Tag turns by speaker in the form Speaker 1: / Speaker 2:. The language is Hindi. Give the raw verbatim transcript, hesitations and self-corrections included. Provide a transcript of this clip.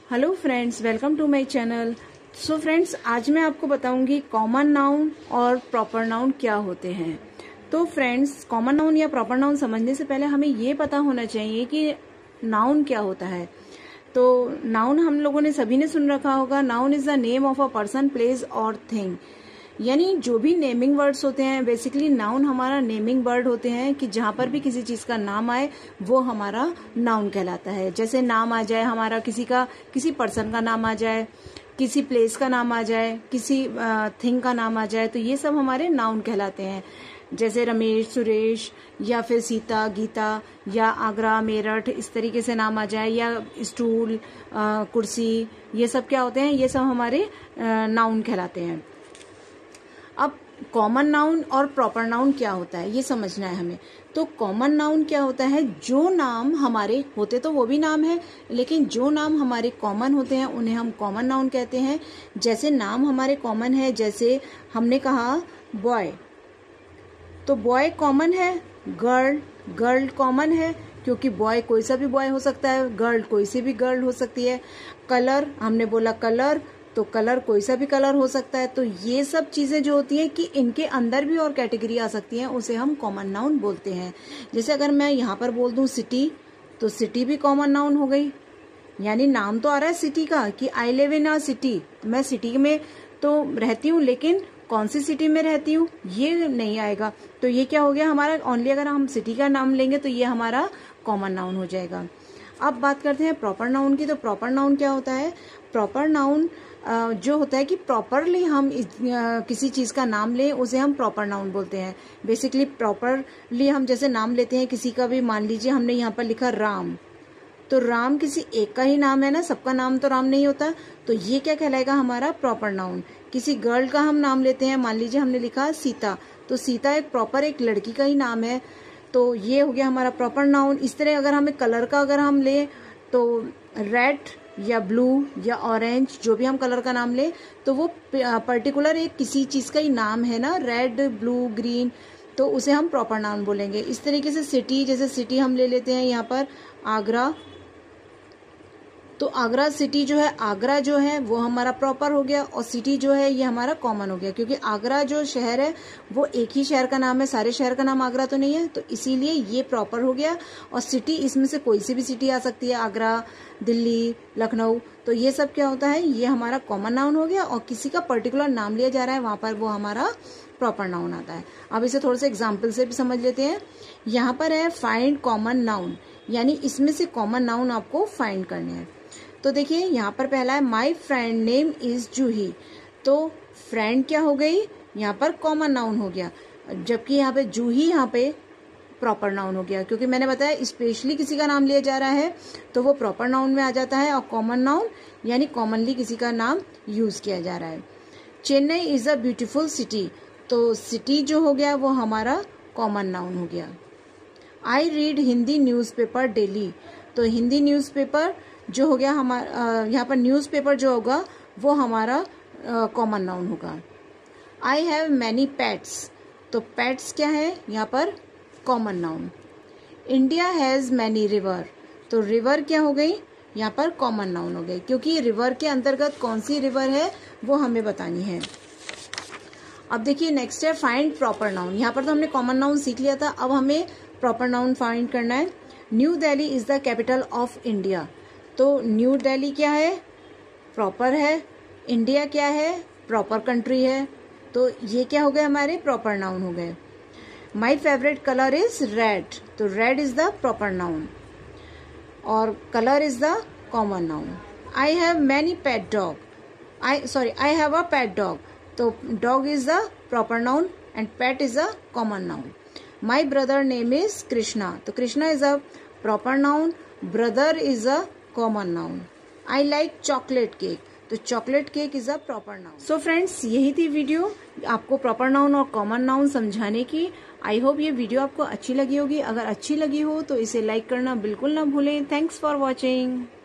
Speaker 1: Hello friends, welcome to my channel. So friends, आज मैं आपको बताऊंगी कॉमन नाउन और प्रॉपर नाउन क्या होते हैं। तो फ्रेंड्स, कॉमन नाउन या प्रॉपर नाउन समझने से पहले हमें ये पता होना चाहिए कि नाउन क्या होता है। तो नाउन हम लोगों ने सभी ने सुन रखा होगा, noun is the name of a person, place और थिंग। यानी जो भी नेमिंग वर्ड्स होते हैं, बेसिकली नाउन हमारा नेमिंग वर्ड होते हैं कि जहां पर भी किसी चीज का नाम आए वो हमारा नाउन कहलाता है। जैसे नाम आ जाए हमारा किसी का, किसी पर्सन का नाम आ जाए, किसी प्लेस का नाम आ जाए, किसी थिंग का नाम आ जाए, तो ये सब हमारे नाउन कहलाते हैं। जैसे रमेश, सुरेश, या फिर सीता, गीता, या आगरा, मेरठ, इस तरीके से नाम आ जाए, या स्टूल, कुर्सी, ये सब क्या होते हैं, ये सब हमारे नाउन कहलाते हैं। अब कॉमन नाउन और प्रॉपर नाउन क्या होता है ये समझना है हमें। तो कॉमन नाउन क्या होता है, जो नाम हमारे होते तो वो भी नाम है, लेकिन जो नाम हमारे कॉमन होते हैं उन्हें हम कॉमन नाउन कहते हैं। जैसे नाम हमारे कॉमन है, जैसे हमने कहा बॉय, तो बॉय कॉमन है। गर्ल, गर्ल कॉमन है क्योंकि बॉय कोई सा भी बॉय हो सकता है, गर्ल कोई सी भी गर्ल हो सकती है। कलर, हमने बोला कलर, तो कलर कोई सा भी कलर हो सकता है। तो ये सब चीजें जो होती हैं कि इनके अंदर भी और कैटेगरी आ सकती हैं, उसे हम कॉमन नाउन बोलते हैं। जैसे अगर मैं यहाँ पर बोल दूं सिटी, तो सिटी भी कॉमन नाउन हो गई। यानी नाम तो आ रहा है सिटी का कि I live in a city, मैं सिटी में तो रहती हूँ, लेकिन कौन सी सिटी में रहती हूँ ये नहीं आएगा। तो ये क्या हो गया हमारा, ओनली अगर हम सिटी का नाम लेंगे तो ये हमारा कॉमन नाउन हो जाएगा। अब बात करते हैं प्रॉपर नाउन की। तो प्रॉपर नाउन क्या होता है, प्रॉपर नाउन जो होता है कि प्रॉपरली हम इस, आ, किसी चीज का नाम लें उसे हम प्रॉपर नाउन बोलते हैं। बेसिकली प्रॉपरली हम जैसे नाम लेते हैं किसी का भी, मान लीजिए हमने यहाँ पर लिखा राम, तो राम किसी एक का ही नाम है ना, सबका नाम तो राम नहीं होता, तो ये क्या कहलाएगा हमारा प्रॉपर नाउन। किसी गर्ल का हम नाम लेते हैं, मान लीजिए हमने लिखा सीता, तो सीता एक प्रॉपर एक लड़की का ही नाम है, तो ये हो गया हमारा प्रॉपर नाउन। इस तरह अगर हमें कलर का अगर हम ले तो रेड या ब्लू या ऑरेंज, जो भी हम कलर का नाम ले तो वो पर्टिकुलर एक किसी चीज का ही नाम है ना, रेड, ब्लू, ग्रीन, तो उसे हम प्रॉपर नाउन बोलेंगे। इस तरीके से सिटी, जैसे सिटी हम ले लेते हैं यहाँ पर आगरा, तो आगरा सिटी जो है, आगरा जो है वो हमारा प्रॉपर हो गया, और सिटी जो है ये हमारा कॉमन हो गया, क्योंकि आगरा जो शहर है वो एक ही शहर का नाम है, सारे शहर का नाम आगरा तो नहीं है, तो इसीलिए ये प्रॉपर हो गया। और सिटी, इसमें से कोई सी भी सिटी आ सकती है, आगरा, दिल्ली, लखनऊ, तो ये सब क्या होता है, ये हमारा कॉमन नाउन हो गया। और किसी का पर्टिकुलर नाम लिया जा रहा है वहां पर वो हमारा प्रॉपर नाउन आता है। अब इसे थोड़े से एग्जाम्पल से भी समझ लेते हैं। यहाँ पर है फाइंड कॉमन नाउन, यानी इसमें से कॉमन नाउन आपको फाइंड करने हैं। तो देखिए यहाँ पर पहला है my friend name is Juhi, तो फ्रेंड क्या हो गई, यहाँ पर कॉमन नाउन हो गया, जबकि यहाँ पे जूही यहाँ पे प्रॉपर नाउन हो गया, क्योंकि मैंने बताया स्पेशली किसी का नाम लिया जा रहा है तो वो प्रॉपर नाउन में आ जाता है, और कॉमन नाउन यानी कॉमनली किसी का नाम यूज किया जा रहा है। Chennai is a beautiful city, तो सिटी जो हो गया वो हमारा कॉमन नाउन हो गया। I read Hindi newspaper daily, तो हिंदी न्यूज़पेपर जो हो गया हमारा, यहाँ पर न्यूज़पेपर जो होगा वो हमारा कॉमन नाउन होगा। आई हैव मैनी पेट्स, तो पेट्स क्या है यहाँ पर common noun. India has many river, तो रिवर क्या हो गई यहाँ पर कॉमन नाउन हो गई, क्योंकि रिवर के अंतर्गत कौन सी रिवर है वो हमें बतानी है। अब देखिए नेक्स्ट है फाइंड प्रॉपर नाउन। यहाँ पर तो हमने कॉमन नाउन सीख लिया था, अब हमें प्रॉपर नाउन फाइंड करना है। New Delhi is the capital of India, तो न्यू दिल्ली क्या है, प्रॉपर है। इंडिया क्या है, प्रॉपर कंट्री है, तो ये क्या हो गए हमारे प्रॉपर नाउन हो गए। My favourite colour is red, तो red is the proper noun, और colour is the common noun. I have many pet dog, I sorry I have a pet dog, तो dog is the proper noun and pet is a common noun. My brother name is Krishna, तो Krishna is a proper noun, brother is a common noun. I like chocolate cake, तो chocolate cake is a proper noun. So friends, यही थी वीडियो आपको प्रॉपर नाउन और कॉमन नाउन समझाने की। आई होप ये वीडियो आपको अच्छी लगी होगी। अगर अच्छी लगी हो तो इसे लाइक करना बिल्कुल ना भूलें। Thanks for watching.